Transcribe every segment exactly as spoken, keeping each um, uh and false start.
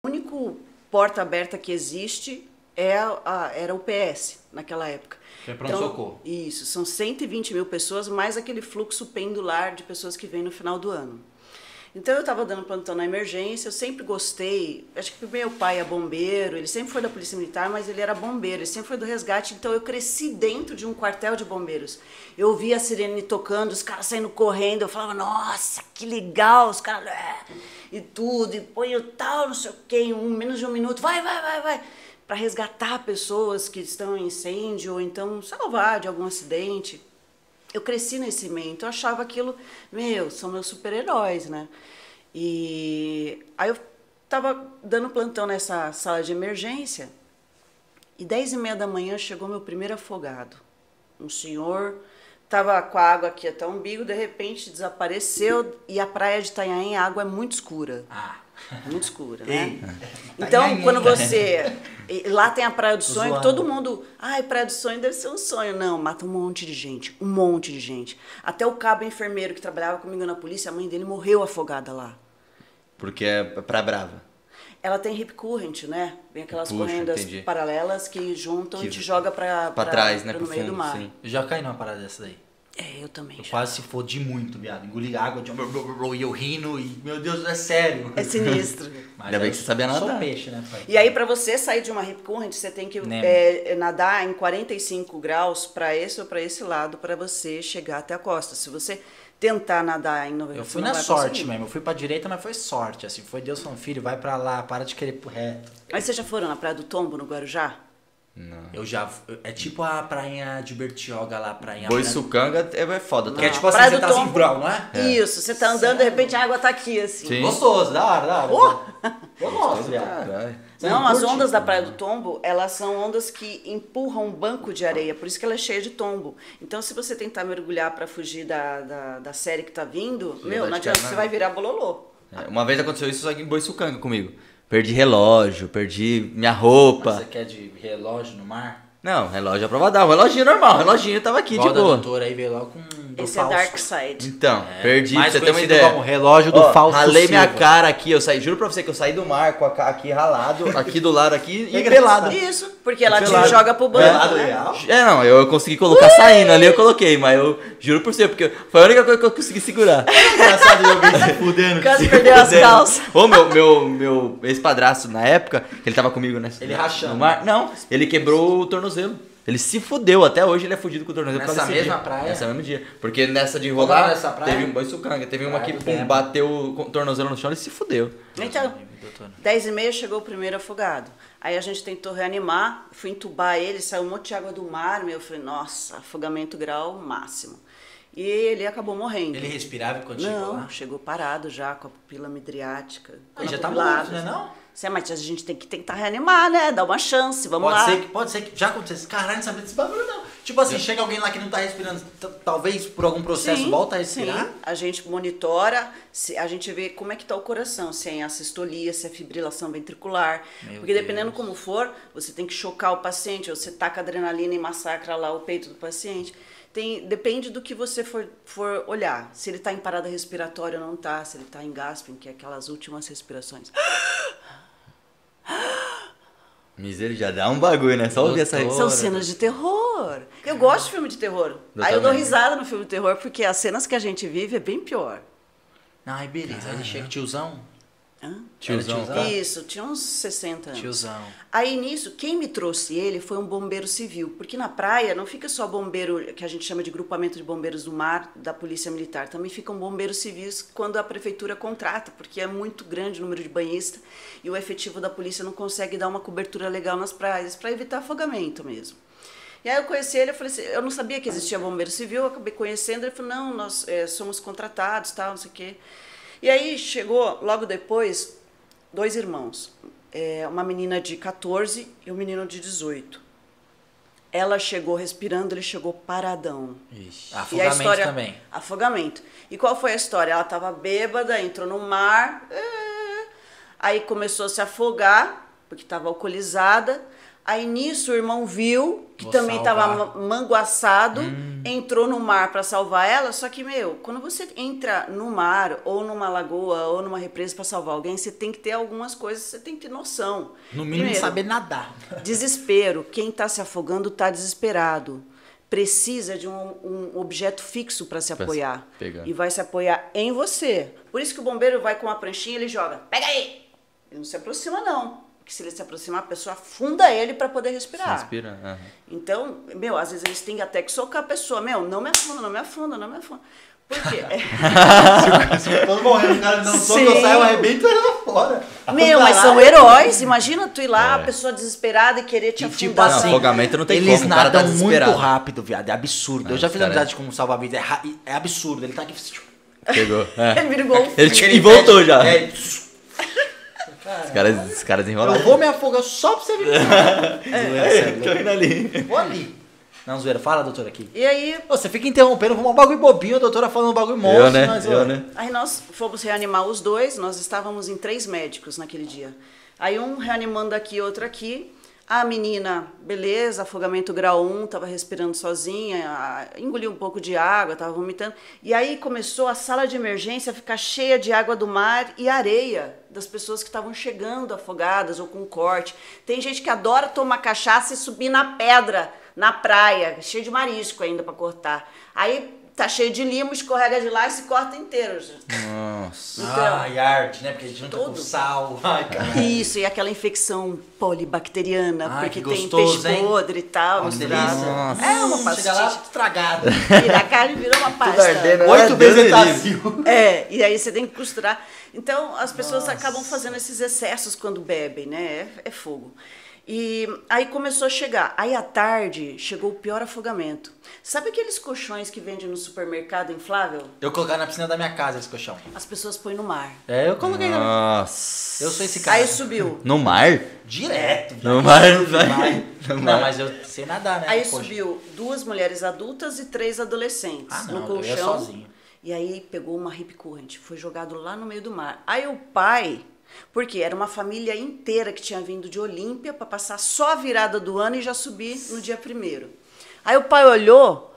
único porta aberta que existe é a, a, era o P S naquela época. Que é pronto-socorro. Então, isso, são cento e vinte mil pessoas, mais aquele fluxo pendular de pessoas que vêm no final do ano. Então eu estava dando plantão na emergência, eu sempre gostei, acho que meu pai é bombeiro, ele sempre foi da Polícia Militar, mas ele era bombeiro, ele sempre foi do resgate, então eu cresci dentro de um quartel de bombeiros. Eu via a sirene tocando, os caras saindo correndo, eu falava, nossa, que legal, os caras... E tudo, e põe o tal, não sei o quê, em um, menos de um minuto, vai, vai, vai, vai, para resgatar pessoas que estão em incêndio, ou então salvar de algum acidente. Eu cresci nesse meio, então eu achava aquilo, meu, são meus super-heróis, né? E aí eu tava dando plantão nessa sala de emergência e dez e meia da manhã chegou meu primeiro afogado. Um senhor tava com a água aqui até o umbigo, de repente desapareceu e a praia de Itanhaém, a água é muito escura. Ah. Muito escura, né? Ei. Então, quando você... Lá tem a Praia do Sonho, Zoando. que todo mundo... Ai, Praia do Sonho deve ser um sonho. Não, mata um monte de gente, um monte de gente. Até o cabo enfermeiro que trabalhava comigo na polícia, a mãe dele morreu afogada lá. Porque é pra brava. Ela tem hip current, né? Vem aquelas Puxa, correndas entendi. paralelas que juntam Que e te joga pra, Pra trás, né? pra Pro no meio fundo, do mar. sim. Eu já caí numa parada dessa daí. É, eu também. Eu já. quase se fodi muito, viado. Engoli água de... e eu rindo e, meu Deus, é sério. É sinistro. Mas Ainda bem eu que você sabia Sou nadar. peixe, né, pai? E aí, para você sair de uma hip current, você tem que Nemo. é, nadar em quarenta e cinco graus para esse ou para esse lado para você chegar até a costa. Se você tentar nadar em noventa, Eu fui na sorte mesmo. Eu fui pra direita, mas foi sorte. Assim, foi Deus falando, filho, vai pra lá, para de querer ir pro reto. Mas vocês já foram na Praia do Tombo, no Guarujá? Não. Eu já... É tipo a prainha de Bertioga lá, prainha... Boiçucanga é é foda Que é também. tipo assim, Praia você do tá assim, Tombo. brau, não é? Isso, você tá andando, de repente a água tá aqui, assim. Sim. Gostoso, da hora, da hora. Oh! Eu gosto, viado. Caralho. Você Não, não as curte? ondas da Praia do Tombo, elas são ondas que empurram um banco de areia, por isso que ela é cheia de tombo. Então, se você tentar mergulhar para fugir da, da, da série que tá vindo, Você meu, vai não de adianta, cara, você né? vai virar bololô. É, uma vez aconteceu isso só que em Boiçucanga comigo. Perdi relógio, perdi minha roupa. Mas você quer de relógio no mar? Não, relógio é prova d'água. Reloginho normal, reloginho tava aqui Igual de da boa. doutora aí veio logo com do Esse falso. é Dark Side. Então, É, perdi, pra mais você ter uma conhecido ideia. como relógio do Ó, Fausto ralei minha Silva. cara aqui, eu saí, juro pra você que eu saí do mar com a ca- aqui ralado, aqui do lado aqui e É pelado. Isso, porque ela te Pelado. joga pro banco, Pelado né? real? É, não, eu, eu consegui colocar saindo ali, eu coloquei, mas eu juro por você, porque foi a única coisa que eu consegui segurar. Engraçado eu alguém se fudendo. Quase perdeu as Fudendo. calças. Ô, meu, meu, meu ex-padrasto na época, que ele tava comigo nessa, Ele rachando. no mar, não, ele quebrou o tornozelo. Ele se fudeu, até hoje ele é fudido com o tornozelo. por Nessa causa desse mesma dia. praia? Nessa mesma dia. Porque nessa de Como rolar, era essa praia? teve um Boiçucanga, teve uma que Praia do pum, Demo. bateu o tornozelo no chão e se fudeu. Então, dez e meia chegou o primeiro afogado. Aí a gente tentou reanimar, fui entubar ele, saiu um monte de água do mar, meu, eu falei, nossa, afogamento grau máximo. E ele acabou morrendo. Ele respirava quando chegou Não, lá? chegou parado já, com a pupila midriática. Aí com já a tá pupila morto, abre. né não? Sim, mas a gente tem que tentar reanimar, né? Dar uma chance, vamos Pode lá. ser, que, pode ser que já acontecesse. Caralho, não sabia desse bagulho não. Tipo assim, chega alguém lá que não tá respirando, t- talvez por algum processo Sim, volta a respirar? sim. A gente monitora, se, a gente vê como é que tá o coração, se é assistolia, se é fibrilação ventricular. Meu Porque dependendo Deus. como for, você tem que chocar o paciente, ou você taca adrenalina e massacra lá o peito do paciente. Tem, depende do que você for, for olhar. Se ele está em parada respiratória ou não está, se ele está em gasping, que é aquelas últimas respirações. Miséria, já dá um bagulho, né? Só ouvir essa Doutor. São cenas de terror. Eu gosto de filme de terror. Eu Aí eu dou também. risada no filme de terror, porque as cenas que a gente vive é bem pior. Ai, beleza. Aí ele chega, tiozão. Hã? Tiozão, Era tá? Isso, tinha uns sessenta anos. Tiozão. Aí nisso, quem me trouxe ele foi um bombeiro civil, porque na praia não fica só bombeiro, que a gente chama de grupamento de bombeiros do mar, da polícia militar, também ficam bombeiros civis quando a prefeitura contrata, porque é muito grande o número de banhistas e o efetivo da polícia não consegue dar uma cobertura legal nas praias, para evitar afogamento mesmo. E aí eu conheci ele, eu falei assim, eu não sabia que existia bombeiro civil, eu acabei conhecendo, ele falou, não, nós é, somos contratados, tal, não sei o quê. E aí chegou, logo depois, dois irmãos, é, uma menina de quatorze e um menino de dezoito. Ela chegou respirando, ele chegou paradão. Ixi. E a Afogamento história, também. Afogamento. E qual foi a história? Ela estava bêbada, entrou no mar, é, aí começou a se afogar, porque estava alcoolizada. Aí nisso o irmão viu, que Vou também estava salvar. manguaçado, entrou no mar para salvar ela, só que, meu, quando você entra no mar, ou numa lagoa, ou numa represa para salvar alguém, você tem que ter algumas coisas, você tem que ter noção. No mínimo Primeiro, saber nadar. Desespero. Quem está se afogando está desesperado. Precisa de um, um objeto fixo para se Pra apoiar. pegar. E vai se apoiar em você. Por isso que o bombeiro vai com uma pranchinha e ele joga. Pega aí! Ele não se aproxima, não. Porque se ele se aproximar, a pessoa afunda ele para poder respirar. Respira. aham. Então, meu, às vezes eles têm até que socar a pessoa. Meu, não me afunda, não me afunda, não me afunda. Por quê? Se todos morrendo, o cara não soca, eu Sim. saio, eu arrebento ele lá fora. Meu, mas são Caralho. heróis. Imagina tu ir lá, É. a pessoa desesperada e querer te E, afundar. tipo assim, afogamento não tem eles como, o cara tá nadam muito desesperado. rápido, viado. É absurdo. É, eu já fiz cara, amizade com um salva-vidas. É, ra- é absurdo. Ele tá aqui. Pegou. É. Ele vira igual um Ele filho. e voltou já. É, Os caras, os caras enrolaram. eu vou me afogar só pra você vir. É, tô indo ali. Vou ali. Não, zoeira. Fala, doutora, aqui. E aí, Ô, você fica interrompendo, um bagulho bobinho, a doutora falando um bagulho monstro. Eu, né? mas, Eu, ó, né? aí nós fomos reanimar os dois, nós estávamos em três médicos naquele dia. Aí um reanimando aqui, outro aqui. A menina, beleza, afogamento grau um, estava respirando sozinha, a- engoliu um pouco de água, estava vomitando. E aí começou a sala de emergência a ficar cheia de água do mar e areia das pessoas que estavam chegando afogadas ou com corte. Tem gente que adora tomar cachaça e subir na pedra, na praia, cheio de marisco ainda para cortar. Aí tá cheio de limo, escorrega de lá e se corta inteiro. Nossa. Então, Ai, arte, né? Porque a gente junta com Tudo. sal. Ai, cara. Isso, e aquela infecção polibacteriana, Ai, porque que tem gostoso, peixe hein? podre e tal, Nossa, misturado. delícia. Nossa. É uma Chega lá pastite. estragado. Vira a carne virou uma pasta. ardendo. Oito Deus vezes me etacil. É, e aí você tem que costurar. Então, as pessoas acabam fazendo esses excessos quando bebem, né? É, é fogo. E aí começou a chegar. Aí à tarde chegou o pior afogamento. Sabe aqueles colchões que vendem no supermercado inflável? Eu colocar na piscina da minha casa esse colchão. As pessoas põem no mar. É, eu coloquei na minha. Nossa. Eu sou esse cara. Aí subiu. No mar? Direto. No mar, vai. vai. No Não, mar. mas eu sei nadar, né? Aí Poxa. subiu duas mulheres adultas e três adolescentes Ah, não, no eu ia colchão. sozinho. E aí pegou uma hip current, foi jogado lá no meio do mar. Aí o pai, porque era uma família inteira que tinha vindo de Olímpia para passar só a virada do ano e já subir no dia primeiro. Aí o pai olhou,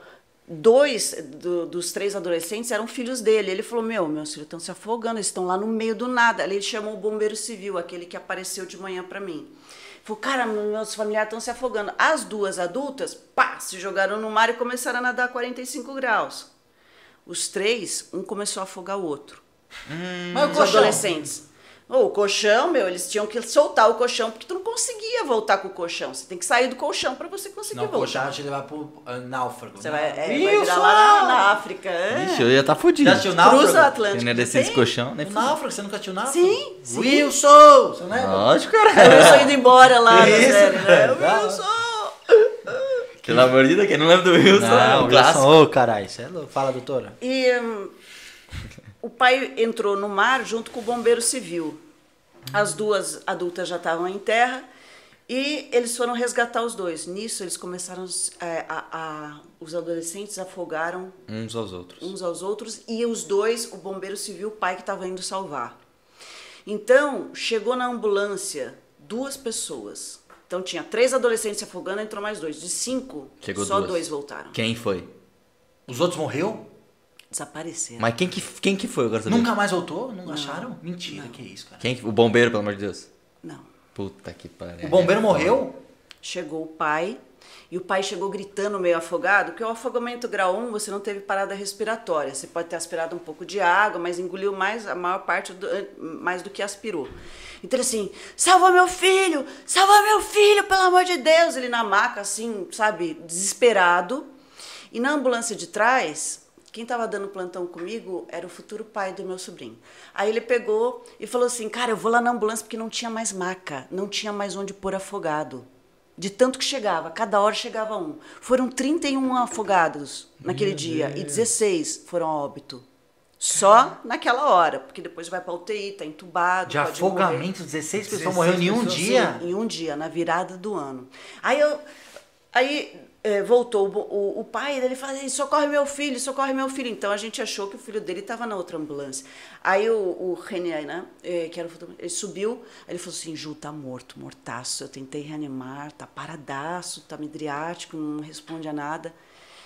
dois do- dos três adolescentes eram filhos dele. Ele falou: Meu, meus filhos estão se afogando, eles estão lá no meio do nada. Aí ele chamou o bombeiro civil, aquele que apareceu de manhã para mim. Falou: Cara, meus familiares estão se afogando. As duas adultas, pá, se jogaram no mar e começaram a nadar a quarenta e cinco graus. Os três, um começou a afogar o outro. Mas o Os colchão. adolescentes. Ô, o colchão, meu, eles tinham que soltar o colchão, porque tu não conseguia voltar com o colchão. Você tem que sair do colchão para você conseguir Não, o voltar. colchão vai te levar pro uh, náufrago. Você vai, é, vai Wilson! virar lá na, na África. É. Ixi, eu ia estar tá fudido. Já assistiu náufrago? Cruza o Atlântico. Eu não ia descer Tem? desse colchão, nem O fudido. náufrago, você nunca assistiu náufrago? Sim, sim. Wilson! Você não é? Lógico, Eu cara. sou indo embora lá na Isso, série, né? cara. Wilson! Pelo amor de Deus, quem não lembra do Wilson? é Não, um Wilson, clássico. ô caralho, isso é louco. Fala, doutora. E hum, o pai entrou no mar junto com o bombeiro civil. As duas adultas já estavam em terra e eles foram resgatar os dois. Nisso, eles começaram, é, a, a- os adolescentes afogaram Uns aos outros. uns aos outros e os dois, o bombeiro civil, o pai que estava indo salvar. Então, chegou na ambulância duas pessoas. Então, tinha três adolescentes se afogando, entrou mais dois. De cinco, Chegou só duas. dois voltaram. Quem foi? Os outros morreu? Desapareceram. Mas quem que, quem que foi agora? Saber? Nunca mais voltou? Não, acharam? Mentira, que isso, cara. Quem que- O bombeiro, pelo amor de Deus. Não. Puta que pariu. O bombeiro morreu? Chegou o pai, e o pai chegou gritando meio afogado, porque o afogamento grau um você não teve parada respiratória. Você pode ter aspirado um pouco de água, mas engoliu mais, a maior parte, do, mais do que aspirou. Então ele assim, salva meu filho, salva meu filho, pelo amor de Deus. Ele na maca, assim, sabe, desesperado. E na ambulância de trás, quem estava dando plantão comigo era o futuro pai do meu sobrinho. Aí ele pegou e falou assim, cara, eu vou lá na ambulância porque não tinha mais maca, não tinha mais onde pôr afogado. De tanto que chegava, cada hora chegava um. Foram trinta e um afogados naquele dia e dezesseis foram a óbito. Só naquela hora, porque depois vai para U T I, tá entubado. De pode morrer. afogamento, dezesseis pessoas dezesseis morreram em um pessoas. dia? Sim, em um dia, na virada do ano. Aí eu, aí é, voltou o, o, o pai dele falou, socorre meu filho, socorre meu filho. Então a gente achou que o filho dele estava na outra ambulância. Aí o, o René, né, é, que era o futuro, ele subiu, aí ele falou assim, Ju, tá morto, mortaço. Eu tentei reanimar, tá paradaço, tá midriático, não responde a nada.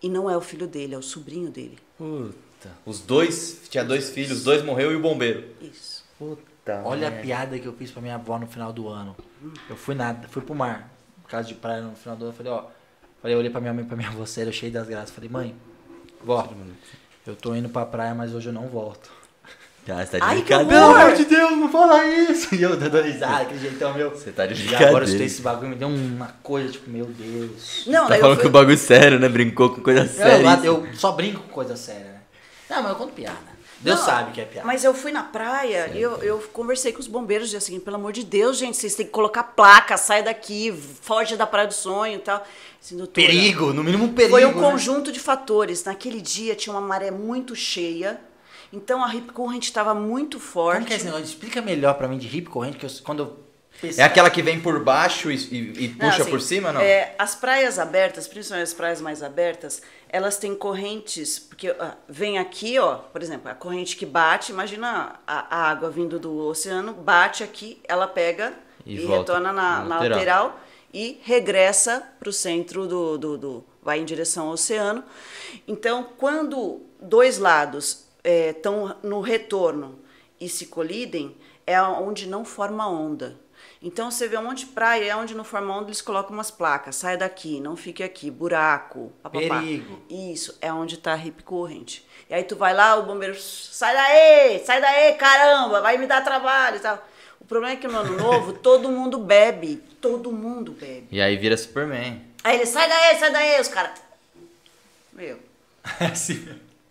E não é o filho dele, é o sobrinho dele. Puta. Os dois, tinha dois filhos, os dois morreu e o bombeiro. Isso. Puta. Olha merda. a piada que eu fiz pra minha avó no final do ano. Eu fui nada, fui pro mar, casa de praia no final do ano, eu falei, ó, falei, eu olhei pra minha mãe, pra minha avó, sério, cheio das graças, falei, mãe, vó, eu tô indo pra praia, mas hoje eu não volto. Ah, você tá de Ai, que brincadeira. Pelo horror! amor de Deus, não fala isso! E eu dando risada, aquele jeitão meu. Você tá de E brincadeira. agora eu escutei esse bagulho, me deu uma coisa, tipo, meu Deus. Não, Tá daí eu falando fui- que o bagulho sério, né? Brincou com coisa Eu, séria. eu só brinco com coisa séria, né? Não, mas eu conto piada. Deus Não, sabe que é piada. Mas eu fui na praia e eu, eu conversei com os bombeiros e assim, pelo amor de Deus, gente, vocês têm que colocar placa, sai daqui, foge da Praia do Sonho e tal. Assim, doutora, Perigo, no mínimo perigo. Foi um né? conjunto de fatores. Naquele dia tinha uma maré muito cheia, então a Rip Current estava muito forte. Como que é esse negócio? Explica melhor pra mim de hip corrente, que eu, quando eu É aquela que vem por baixo e, e- e Não, puxa assim, por cima, não? é, as praias abertas, principalmente as praias mais abertas, elas têm correntes, porque ah, vem aqui, ó, por exemplo, a corrente que bate, imagina a, a água vindo do oceano, bate aqui, ela pega E e, volta retorna na, na na lateral. lateral e regressa para o centro do, do, do. vai em direção ao oceano. Então, quando dois lados estão no retorno e se colidem, é onde não forma onda. Então você vê um monte de praia, é onde não forma onda, eles colocam umas placas, sai daqui, não fique aqui, buraco, papapá. Perigo. Isso, é onde tá a Rip Current. E aí tu vai lá, o bombeiro, sai daí, sai daí, caramba, vai me dar trabalho e tal. O problema é que no ano novo todo mundo bebe, todo mundo bebe. E aí vira Superman. Aí ele, sai daí, sai daí, os caras... Meu... É assim.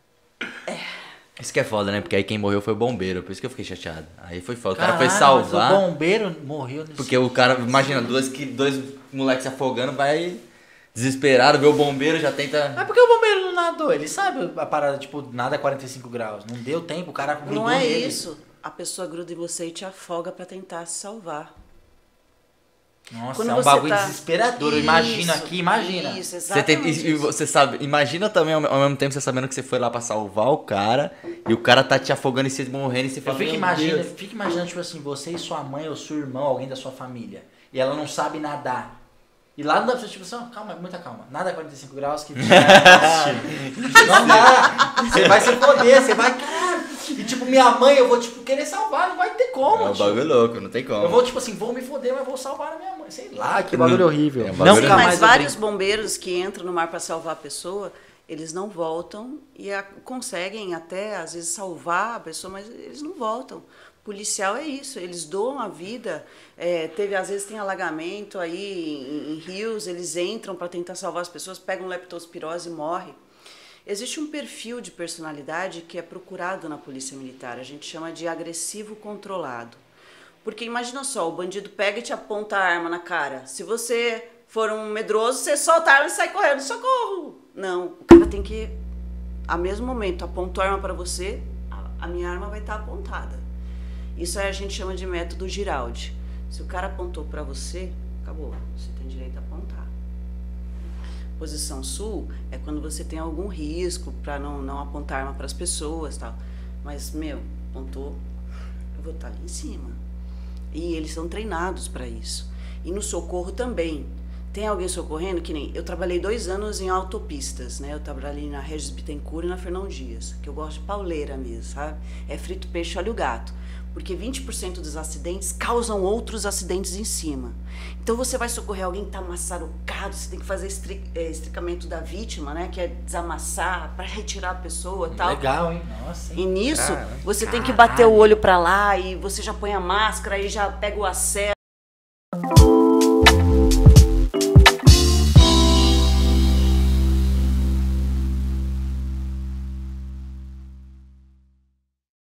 Isso que é foda, né? Porque aí quem morreu foi o bombeiro, por isso que eu fiquei chateado. Aí foi foda. O cara foi Caralho, salvar. mas o bombeiro morreu nesse... Porque o cara, imagina, dois, que- dois moleques se afogando, vai desesperado, vê o bombeiro, já tenta. Mas por que o bombeiro não nadou? Ele sabe a parada, tipo, nada a quarenta e cinco graus. Não deu tempo, o cara grudou Não é nele. isso. A pessoa gruda em você e te afoga pra tentar se salvar. Nossa, Quando é um você bagulho tá- desesperador. Eu imagino Isso, aqui, imagina. Isso, Você, tem, exatamente. e, e isso. você sabe, imagina também ao, ao mesmo tempo você sabendo que você foi lá pra salvar o cara e o cara tá te afogando e você morrendo e você Eu fala. fico "Meu imaginando, Deus." fico imaginando, tipo assim, você e sua mãe ou seu irmão, alguém da sua família, e ela não sabe nadar. E lá não dá pra você, tipo assim, ó, calma, muita calma. Nada a quarenta e cinco graus que... não dá. Você vai se foder, você vai, caralho. E tipo, minha mãe, eu vou, tipo, querer salvar, não vai ter como, É um tio. bagulho louco, não tem como. Eu vou, tipo assim, vou me foder, mas vou salvar a minha mãe. Sei lá, que bagulho Não- horrível. é um Não bagulho- Sim, nunca mas mais eu vários brinco. bombeiros que entram no mar para salvar a pessoa, eles não voltam e a- conseguem até, às vezes, salvar a pessoa, mas eles não voltam. Policial é isso, eles doam a vida. É, teve, às vezes tem alagamento aí em, em rios, eles entram para tentar salvar as pessoas, pegam leptospirose e morrem. Existe um perfil de personalidade que é procurado na polícia militar, a gente chama de agressivo controlado. Porque imagina só, o bandido pega e te aponta a arma na cara. Se você for um medroso, você solta a arma e sai correndo, socorro! Não, o cara tem que, a mesmo momento, apontou a arma para você, a, a minha arma vai estar apontada. Isso aí a gente chama de método Giraldi. Se o cara apontou para você, acabou, você tem direito a apontar. Posição sul é quando você tem algum risco para não, não apontar arma para as pessoas, tal. Mas, meu, apontou, eu vou estar ali em cima. E eles são treinados para isso. E no socorro também. Tem alguém socorrendo? Que nem eu trabalhei dois anos em autopistas, né? Eu trabalhei na Regis Bittencourt e na Fernão Dias, que eu gosto de pauleira mesmo, sabe? É frito peixe, olha o gato. Porque vinte por cento dos acidentes causam outros acidentes em cima. Então você vai socorrer alguém que está maçarocado, você tem que fazer estri é, estricamento da vítima, né? Que é desamassar para retirar a pessoa e tal. Legal, hein? Nossa, E hein? nisso, Caramba. você tem que Caralho. bater o olho para lá e você já põe a máscara e já pega o acesso.